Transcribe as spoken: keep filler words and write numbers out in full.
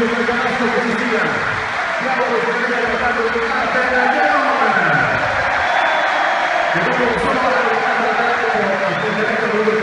del canastro che ci sia. Diavolo che viene portato di parte da Geron. E dopo solo la portata da tempo,